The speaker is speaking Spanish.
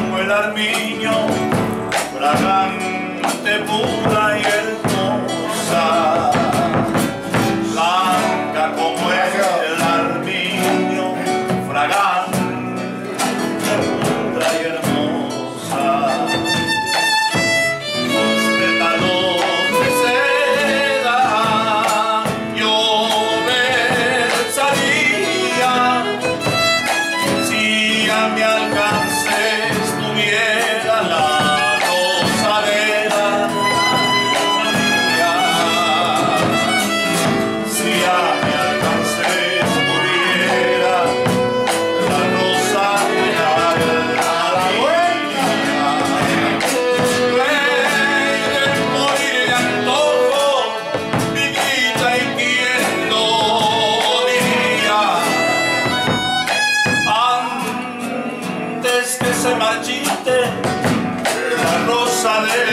como el armiño, fragante, pura y hermosa, blanca como el armiño, fragante, pura y hermosa. Los pétalos de seda yo besaría si a mi alcance estuviera la rosaleda mía. Si a mi alcance estuviera la rosaleda mía. Morir de antojo, vidita, y quién lo diría antes que se marchite la rosa de